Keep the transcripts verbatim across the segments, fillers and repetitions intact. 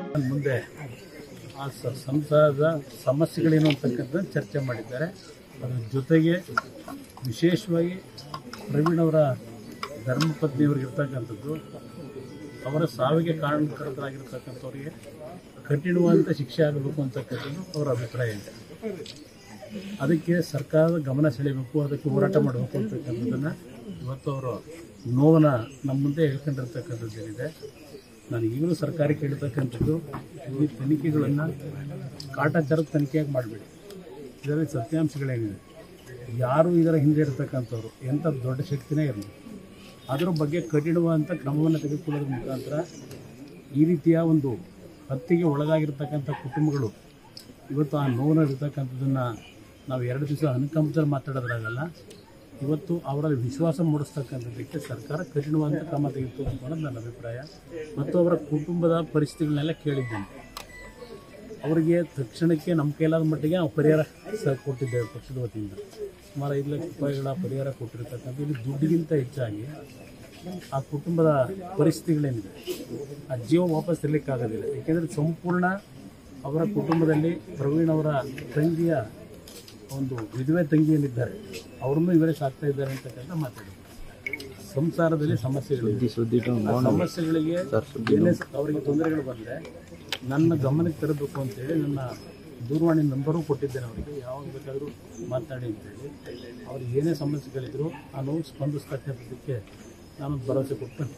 ಮುಂದೆ ಆ ಸಂಸಾರದ ಸಮಸ್ಯೆಗಳೇನು ಅಂತಕ್ಕಂಥದ್ದು ಚರ್ಚೆ ಮಾಡಿದ್ದಾರೆ. ಅದರ ಜೊತೆಗೆ ವಿಶೇಷವಾಗಿ ಪ್ರವೀಣ್ ಅವರ ಧರ್ಮಪತ್ನಿಯವರಿಗಿರ್ತಕ್ಕಂಥದ್ದು ಅವರ ಸಾವಿಗೆ ಕಾರಣಕರ್ತರಾಗಿರ್ತಕ್ಕಂಥವ್ರಿಗೆ ಕಠಿಣವಾದಂಥ ಶಿಕ್ಷೆ ಆಗಬೇಕು ಅಂತಕ್ಕಂಥದ್ದು ಅವರ ಅಭಿಪ್ರಾಯ ಇದೆ. ಅದಕ್ಕೆ ಸರ್ಕಾರದ ಗಮನ ಸೆಳೆಯಬೇಕು, ಅದಕ್ಕೆ ಹೋರಾಟ ಮಾಡಬೇಕು ಅಂತಕ್ಕಂಥದ್ದನ್ನು ಇವತ್ತು ಅವರು ನೋವನ್ನು ನಮ್ಮ ಮುಂದೆ ಹೇಳ್ಕೊಂಡಿರ್ತಕ್ಕಂಥದ್ದೇನಿದೆ. ನಾನು ಈಗಲೂ ಸರ್ಕಾರಕ್ಕೆ ಹೇಳ್ತಕ್ಕಂಥದ್ದು, ಈ ತನಿಖೆಗಳನ್ನು ಕಾಟಾಚಾರದ ತನಿಖೆಯಾಗಿ ಮಾಡಬೇಡಿ. ಇದರಲ್ಲಿ ಸತ್ಯಾಂಶಗಳೇನಿದೆ, ಯಾರು ಇದರ ಹಿಂದೆ ಇರತಕ್ಕಂಥವ್ರು ಎಂಥ ದೊಡ್ಡ ಶಕ್ತಿನೇ ಇರಲಿ, ಅದರ ಬಗ್ಗೆ ಕಠಿಣವಾದಂಥ ಕ್ರಮವನ್ನು ತೆಗೆದುಕೊಳ್ಳೋದ್ರ ಮುಖಾಂತರ ಈ ರೀತಿಯ ಒಂದು ಹತ್ಯೆಗೆ ಒಳಗಾಗಿರ್ತಕ್ಕಂಥ ಕುಟುಂಬಗಳು ಇವತ್ತು ಆ ನೋವಿನಲ್ಲಿರ್ತಕ್ಕಂಥದ್ದನ್ನು ನಾವು ಎರಡು ದಿವಸ ಅನುಕಂಪದಲ್ಲಿ ಮಾತಾಡೋದ್ರಾಗಲ್ಲ. ಇವತ್ತು ಅವರಲ್ಲಿ ವಿಶ್ವಾಸ ಮೂಡಿಸ್ತಕ್ಕಂಥದ್ದಕ್ಕೆ ಸರ್ಕಾರ ಕಠಿಣವಾದಂಥ ಕ್ರಮ ತೆಗೆದುಕೊಳ್ಳೋದು ಅನ್ನೋದು ನನ್ನ ಅಭಿಪ್ರಾಯ. ಮತ್ತು ಅವರ ಕುಟುಂಬದ ಪರಿಸ್ಥಿತಿಗಳನ್ನೆಲ್ಲ ಕೇಳಿದ್ದೇನೆ. ಅವರಿಗೆ ತಕ್ಷಣಕ್ಕೆ ನಮ್ಮ ಕೈಲಾದ ಮಟ್ಟಿಗೆ ನಾವು ಪರಿಹಾರ ಸಹ ಕೊಟ್ಟಿದ್ದೇವೆ ಪಕ್ಷದ ವತಿಯಿಂದ. ಸುಮಾರು ಐದು ಲಕ್ಷ ರೂಪಾಯಿಗಳ ಪರಿಹಾರ ಕೊಟ್ಟಿರ್ತಕ್ಕಂಥ ಇಲ್ಲಿ ದುಡ್ಡಿಗಿಂತ ಹೆಚ್ಚಾಗಿ ಆ ಕುಟುಂಬದ ಪರಿಸ್ಥಿತಿಗಳೇನಿದೆ, ಆ ಜೀವ ವಾಪಸ್ ತರಲಿಕ್ಕಾಗೋದಿಲ್ಲ. ಏಕೆಂದರೆ ಸಂಪೂರ್ಣ ಅವರ ಕುಟುಂಬದಲ್ಲಿ ಪ್ರವೀಣ್ ಅವರ ತಂಗಿಯ ಒಂದು ವಿಧವೆ ತಂಗಿಯಲ್ಲಿದ್ದಾರೆ, ಅವ್ರನ್ನೂ ಇವರೇ ಸಾಕ್ತಾ ಇದ್ದಾರೆ ಅಂತಕ್ಕಂಥ ಮಾತಾಡಿದ್ರು. ಸಂಸಾರದಲ್ಲಿ ಸಮಸ್ಯೆಗಳಿದೆ, ಸಮಸ್ಯೆಗಳಿಗೆ ಏನೇ ಅವರಿಗೆ ತೊಂದರೆಗಳು ಬಂದರೆ ನನ್ನ ಗಮನಕ್ಕೆ ತರಬೇಕು ಅಂತೇಳಿ ನನ್ನ ದೂರವಾಣಿ ನಂಬರು ಕೊಟ್ಟಿದ್ದೇನೆ ಅವರಿಗೆ. ಯಾವಾಗ ಬೇಕಾದರೂ ಮಾತಾಡಿ ಅಂತೇಳಿ ಅವ್ರಿಗೆ ಏನೇ ಸಮಸ್ಯೆಗಳಿದ್ರು ಆ ನೋವು ಸ್ಪಂದಿಸ್ತಕ್ಕಂಥದ್ದಕ್ಕೆ ನಾನು ಭರವಸೆ ಕೊಡ್ತೇನೆ.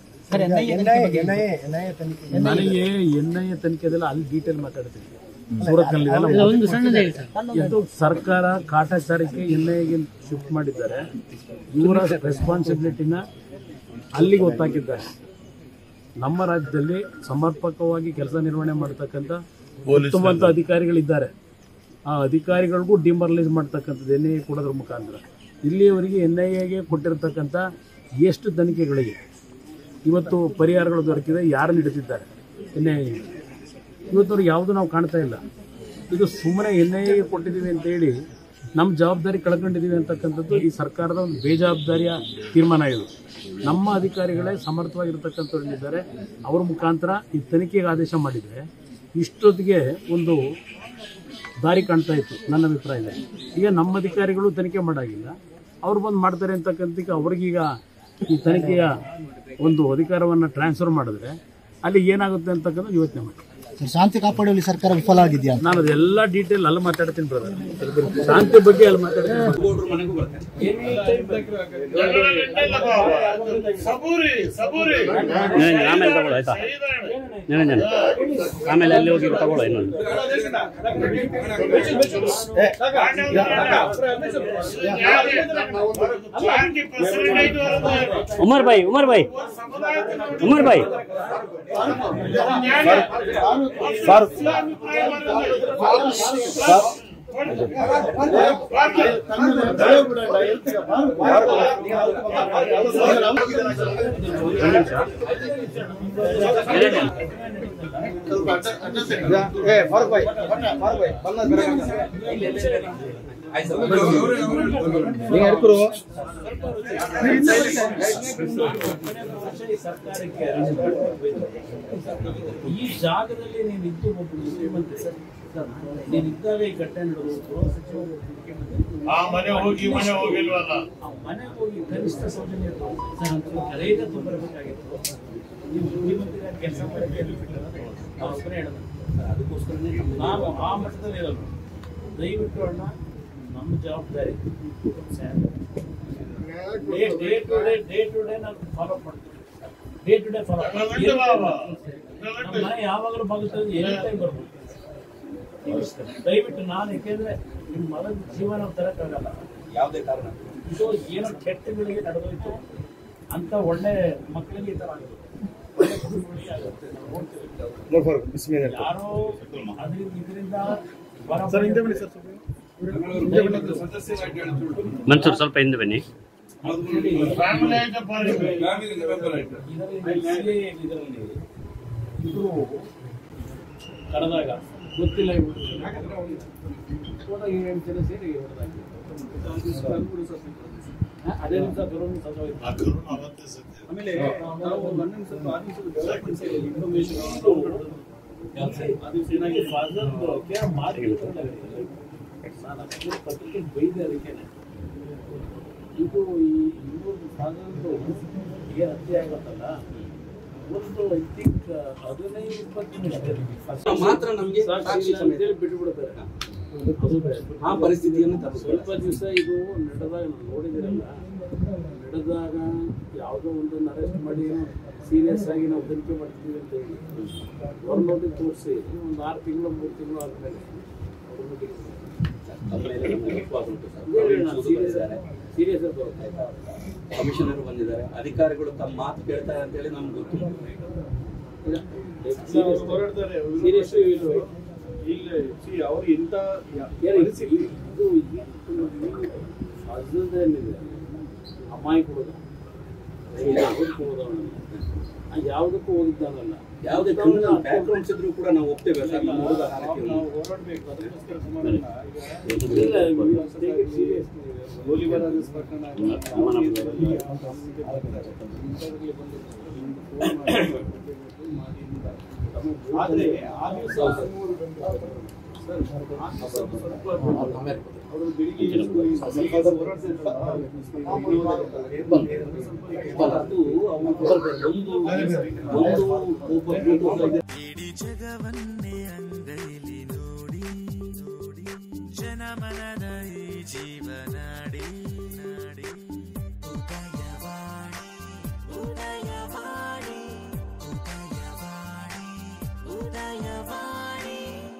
ನನಗೆ ಎನ್ ಐ ಎ ತನಿಖೆದೆಲ್ಲ ಅಲ್ಲಿ ಡೀಟೇಲ್ ಮಾತಾಡ್ತೀನಿ. ಸೂರತ್ನಲ್ಲಿ ಇದು ಸರ್ಕಾರ ಕಾಟಾಚಾರಕ್ಕೆ ಎನ್ ಐ ಎಗೆ ಶಿಫ್ಟ್ ಮಾಡಿದ್ದಾರೆ. ಇವರ ರೆಸ್ಪಾನ್ಸಿಬಿಲಿಟಿನ ಅಲ್ಲಿಗೆ ಒತ್ತಾಕಿದ್ದಾರೆ. ನಮ್ಮ ರಾಜ್ಯದಲ್ಲಿ ಸಮರ್ಪಕವಾಗಿ ಕೆಲಸ ನಿರ್ವಹಣೆ ಮಾಡತಕ್ಕಂಥ ಉತ್ತಮವಂತ ಅಧಿಕಾರಿಗಳಿದ್ದಾರೆ. ಆ ಅಧಿಕಾರಿಗಳಿಗೂ ಡಿಮಾರಲೈಸ್ ಮಾಡ್ತಕ್ಕಂಥದ್ದು ಎನ್ ಐ ಎ ಕೊಡೋದ್ರ ಮುಖಾಂತರ. ಇಲ್ಲಿಯವರೆಗೆ ಎನ್ ಐ ಎಗೆ ಕೊಟ್ಟಿರ್ತಕ್ಕಂಥ ಎಷ್ಟು ತನಿಖೆಗಳಿಗೆ ಇವತ್ತು ಪರಿಹಾರಗಳು ದೊರಕಿದೆ, ಯಾರು ಹಿಡಿದಿದ್ದಾರೆ ಎನ್ ಐ ಎ. ಇವತ್ತವ್ರಿಗೆ ಯಾವುದು ನಾವು ಕಾಣ್ತಾ ಇಲ್ಲ. ಇದು ಸುಮ್ಮನೆ ಎನ್ ಐ ಎಗೆ ಕೊಟ್ಟಿದ್ದೀವಿ ಅಂತೇಳಿ ನಮ್ಮ ಜವಾಬ್ದಾರಿ ಕಳ್ಕೊಂಡಿದ್ದೀವಿ ಅಂತಕ್ಕಂಥದ್ದು ಈ ಸರ್ಕಾರದ ಒಂದು ಬೇಜವಾಬ್ದಾರಿಯ ತೀರ್ಮಾನ ಇದು. ನಮ್ಮ ಅಧಿಕಾರಿಗಳೇ ಸಮರ್ಥವಾಗಿರ್ತಕ್ಕಂಥವ್ರಿದ್ದಾರೆ, ಅವ್ರ ಮುಖಾಂತರ ಈ ತನಿಖೆಗೆ ಆದೇಶ ಮಾಡಿದರೆ ಇಷ್ಟೊತ್ತಿಗೆ ಒಂದು ದಾರಿ ಕಾಣ್ತಾ ಇತ್ತು ನನ್ನ ಅಭಿಪ್ರಾಯ. ಈಗ ನಮ್ಮ ಅಧಿಕಾರಿಗಳು ತನಿಖೆ ಮಾಡಾಗಿಲ್ಲ, ಅವ್ರು ಬಂದು ಮಾಡ್ತಾರೆ ಅಂತಕ್ಕಂಥಕ್ಕೆ ಅವ್ರಿಗೀಗ ಈ ತನಿಖೆಯ ಒಂದು ಅಧಿಕಾರವನ್ನು ಟ್ರಾನ್ಸ್ಫರ್ ಮಾಡಿದ್ರೆ ಅಲ್ಲಿ ಏನಾಗುತ್ತೆ ಅಂತಕ್ಕಂಥ ಯೋಚನೆ ಮಾಡಿ. ಶಾಂತಿ ಕಾಪಾಡುವಲ್ಲಿ ಸರ್ಕಾರ ವಿಫಲ ಆಗಿದೆಯಾ? ನಾನು ಅದೆಲ್ಲ ಡೀಟೇಲ್ ಅಲ್ಲಿ ಮಾತಾಡ್ತೀನಿ ಬ್ರದರ್. ಶಾಂತಿ ಬಗ್ಗೆ ಅಲ್ಲಿ ಮಾತಾಡ್ತೀನಿ. ಆಮೇಲೆ ತಗೊಳ್ಳೋ ಆಯ್ತಾ, ಆಮೇಲೆ ಅಲ್ಲಿ ಹೋಗಿ ತಗೊಳ್ಳೋ ಇನ್ನೊಂದು. ಉಮರ್ ಭಾಯ್ ಉಮರ್ ಭಾಯ್ ಉಮರ್ ಭಾಯ್ ಸರ್ ಈ ಜಾಗದಲ್ಲಿ ನೀನಿದ್ದು ಒಬ್ಬ ಶ್ರೀಮಂತ ನೀನಿದ್ದಾಗ ಈ ಘಟನೆ ನಡೆದು ಮನೆ ಹೋಗಿ ಮನೆ ಹೋಗಿಲ್ವಲ್ಲ, ಮನೆ ಹೋಗಿ ಕನಿಷ್ಠ ಸೌಜನ್ಯ ಕರೆಯಿಂದ ಬರಬೇಕಾಗಿತ್ತು. ನೀವು ಶ್ರೀಮಂತರ ಕೆಲಸ ಮಾಡೋಕ್ಕೆ ನಾವು ಒಬ್ಬರೇ ಹೇಳೋದು. ಅದಕ್ಕೋಸ್ಕರನೇ ನಾವು ಆ ಮಟ್ಟದಲ್ಲಿ ಇರೋದು. ದಯವಿಟ್ಟು ಅಣ್ಣ, ನಮ್ಮ ಜವಾಬ್ದಾರಿ day day to day day to day ನಾವು ಫಾಲೋ ಮಾಡ್ತೀವಿ. ಡೇ ಟು ಡೇ ಫಾಲೋ ನಮ್ಮ ಮನೆ ಯಾವಾಗಲೂ ಬಾಗುತ್ತದೆ, ಎನಿ ಟೈಮ್ ಬರ್ಬೋದು. ದಯವಿಟ್ಟು ನಾನು ಯಾಕೆಂದ್ರೆ ನಿಮ್ಮ ಮಗನ ಜೀವನ ತರಕ್ಕಾಗಲ್ಲ ಯಾವುದೇ ಕಾರಣ. ಇದು ಏನೋ ಕೆಟ್ಟಗಳಿಗೆ ನಡೆದೋಯ್ತು ಅಂತ ಒಳ್ಳೆ ಮಕ್ಕಳಿಗೆ ಈ ಥರ ಆಗುತ್ತೆ, ಒಳ್ಳೆ ಕುಟುಂಬಗಳಿಗೆ ಆಗುತ್ತೆ. ನಾವು ನೋಡ್ತೀವಿ ಯಾರೋ ಅದರಿಂದ ಇದರಿಂದ ಮನ್ಸೂರ್ ಸ್ವಲ್ಪ ಹಿಂದೆ ಬನ್ನಿ. ಇದರಲ್ಲಿ ಇವರು ಕಳೆದಾಗ ಗೊತ್ತಿಲ್ಲ ಏಳು ಜನ ಸೇರಿ ಅದೇ ನಿಮಿಷ ಆಮೇಲೆ ನಾವು ಸ್ವಲ್ಪ ಇನ್ಫಾರ್ಮೇಶನ್ ಅದಕ್ಕೆ ಫಾದರ್ ಮಾಡಿ ನಾನು ಅಷ್ಟು ಪತ್ರಿಕೆ ಬೈದೆ ಅದಕ್ಕೆ ಇದು ಈ ಇನ್ನೊಂದು ಫಾದರ್ದು ಏನು ಹತ್ಯೆ ಆಗತ್ತಲ್ಲ ಒಂದು ಐ ಥಿಂಕ್ ಹದಿನೈದು ಇಪ್ಪತ್ತು ನಿಮಿಷ ಮಾತ್ರ ನಮಗೆ ಸಾಕ್ಷಿ ಸಮೇತ ಬಿಟ್ಟುಬಿಡ್ತಾರೆ ಆ ಪರಿಸ್ಥಿತಿಯನ್ನು ಸ್ವಲ್ಪ ದಿವಸ ಇದು ನಡೆದಾಗ ನೋಡಿದಿರಲ್ಲ ನಡೆದಾಗ ಯಾವುದೋ ಒಂದನ್ನು ಅರೆಸ್ಟ್ ಮಾಡಿ ಸೀರಿಯಸ್ ಆಗಿ ನಾವು ತನಿಖೆ ಮಾಡ್ತೀವಿ ಅಂತ ಹೇಳಿ ಅವ್ರ ನೋಟಿಗೆ ತೋರಿಸಿ ಒಂದು ಆರು ತಿಂಗಳು ಮೂರು ತಿಂಗಳು ಆದಮೇಲೆ ಸೀರಿಯಸ್ ಕಮಿಷನರ್ ಬಂದಿದ್ದಾರೆ, ಅಧಿಕಾರಿಗಳು ತಮ್ಮ ಮಾತು ಕೇಳ್ತಾರೆ ಅಂತ ಹೇಳಿ ನಮ್ಗೆ ಗೊತ್ತು. ಸೀರಿಯಸ್ ಇಲ್ಲಿ ಅವ್ರು ಇಂಥ ಇದು ಅದೇನಿದೆ ಅಮ್ಮಾಯಿ ಕೊಡೋದು ಯಾವುದಕ್ಕೂ ಓದಿದ್ದಾನಲ್ಲ ಯಾವುದೇ ಕ್ರಿಮಿನಲ್ ಬ್ಯಾಕ್ಗ್ರೌಂಡ್ಸ್ ಇದ್ರೂ ಕೂಡ ನಾವು ಒಪ್ತೇವೆ ಸರ್. ನಮ್ಮ ಹುಡುಗ ನಾವು ಹೋರಾಡಬೇಕು. ಅದಕ್ಕೋಸ್ಕರ ಸುಮಾರು ಗೋಲಿಬಾರ್ ಪ್ರಕರಣ ಆದ್ರೆ ಆ ದಿವಸ ಅವರು ಬೆಳಿಗ್ಗೆ ಇಡೀ ಜಗವನ್ನೇ ಅಂಗೈಲಿ ನೋಡಿ ನೋಡಿ ಜನಮನದ ಈ ಜೀವನಾಡಿ